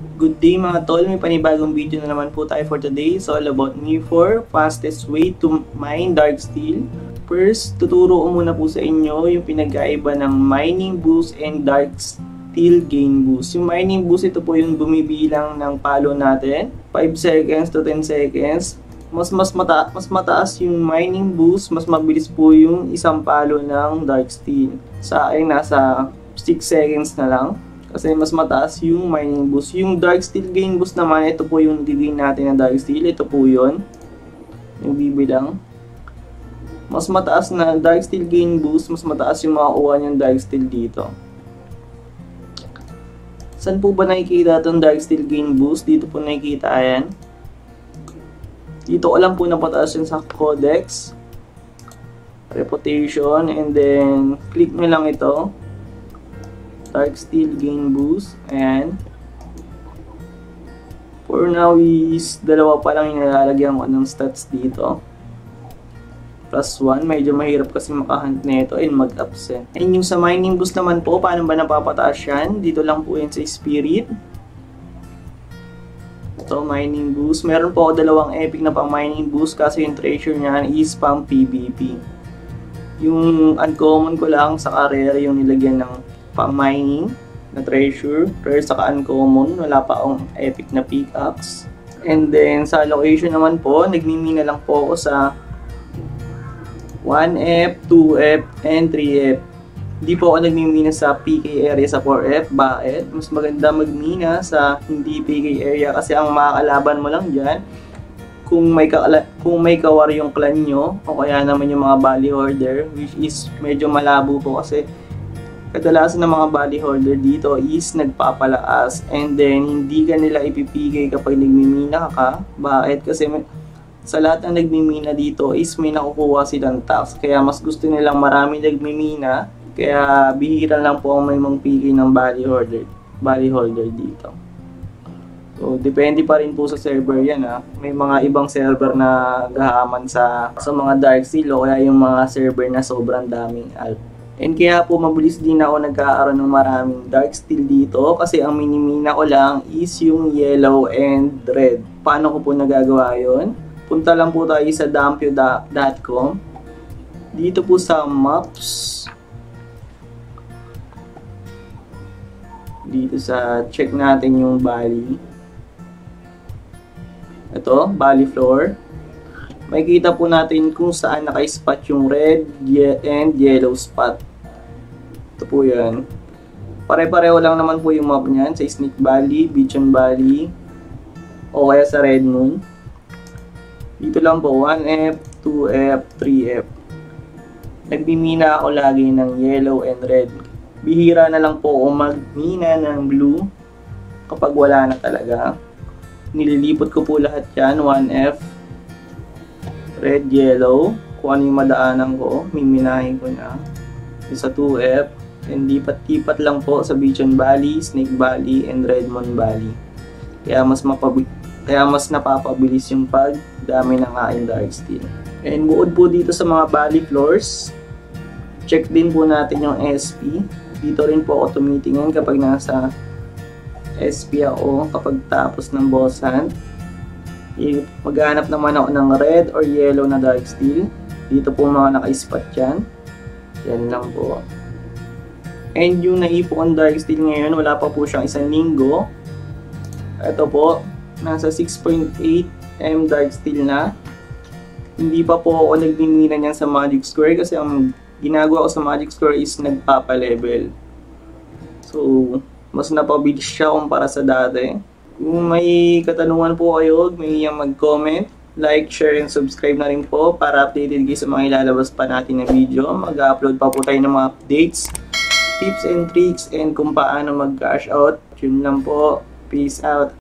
Good day mga tol, may panibagong video na naman po tayo for today. It's all about me4, fastest way to mine dark steel. First, tuturo ko muna po sa inyo yung pinagkaiba ng mining boost and dark steel gain boost. Yung mining boost, ito po yung bumibilang ng palo natin, 5 seconds to 10 seconds. Mas mataas yung mining boost, mas mabilis po yung isang palo ng dark steel. Sa akin, nasa 6 seconds na lang. Kasi mas mataas yung mining boost. Yung dark steel gain boost naman, ito po yung gain natin na dark steel. Ito po yun. Yung bibilang. Mas mataas na dark steel gain boost, mas mataas yung makakuha niyang dark steel dito. Saan po ba nakikita itong dark steel gain boost? Dito po nakikita yan. Dito ko lang po napataas yun sa codex. Reputation. And then, click nyo lang ito. Dark steel gain boost. Ayan. For now is dalawa pa lang yung nilalagyan ko ng stats dito. +1. Medyo mahirap kasi makahunt nito and mag-absent. And yung sa mining boost naman po, paano ba napapataas yan? Dito lang po yun sa spirit. Ito, mining boost. Meron po ako dalawang epic na pang mining boost kasi yung treasure niyan is pang PvP. Yung uncommon ko lang sa career yung nilagyan ng pang mining na treasure. Pero saka uncommon, wala pa akong epic na pickaxe. And then sa location naman po, nagmimina lang po ako sa 1F, 2F, and 3F. Hindi po ako nagmimina sa PK area sa 4F. Bakit? Mas maganda magmina sa hindi PK area kasi ang makakalaban mo lang dyan kung may kawar yung clan nyo o kaya naman yung mga bali hoarder, which is medyo malabo po kasi kadalasan ng mga bali hoarder dito is nagpapalaas and then hindi ka nila ipipigay kapag nagmimina ka. Bakit? Kasi sa lahat ng nagmimina dito is may nakukuha silang tax. Kaya mas gusto nilang marami nagmimina. Kaya bihira lang po ang may mangpigay ng bali holder dito. So depende pa rin po sa server yan ha. May mga ibang server na gahaman sa mga dark steel o kaya yung mga server na sobrang daming alp. And kaya po mabilis din ako nagkakaroon ng maraming dark steel dito kasi ang minimina ko lang is yung yellow and red. Paano ko po nagagawa yun? Punta lang po tayo sa dampyo.com. Dito po sa maps. Dito sa check natin yung valley. Ito, valley floor. Makikita po natin kung saan naka-spot yung red and yellow spot. Ito po yan. Pare-pareho lang naman po yung map niyan sa Snake Valley, Beacon Valley, o kaya sa Red Moon. Dito lang po, 1F, 2F, 3F. Nagmimina ako lagi ng yellow and red. Bihira na lang po ako magmina ng blue kapag wala na talaga. Nililipot ko po lahat yan, 1F, red, yellow. Kung ano yung madaanan ko, miminahin ko na. Sa 2F, and lipat-lipat lang po sa Beacon Valley, Snake Valley, and Redmond Valley. Kaya mas napapabilis yung pagdami ng aking dark steel. And bukod po dito sa mga valley floors, check din po natin yung SP. Dito rin po ako tumitingin kapag nasa SP ako kapag tapos ng boss hunt. Maghanap naman ako ng red or yellow na dark steel. Dito po mga naka-spot yan. Yan lang po. And yung naipo kong dark steel ngayon, wala pa po siyang isang linggo. Ito po, nasa 6.8 M dark steel na. Hindi pa po ako nagmimina niyan sa Magic Square kasi ang ginagawa ko sa Magic Square is nagpapa-level. So, mas napabilis siya kumpara sa dati. Kung may katanungan po kayo, may mag-comment, like, share, and subscribe na rin po para updated kayo sa mga ilalabas pa natin na video. Mag-upload pa po tayo ng mga updates, tips and tricks, and kung paano mag-cash out. Yun lang po. Peace out.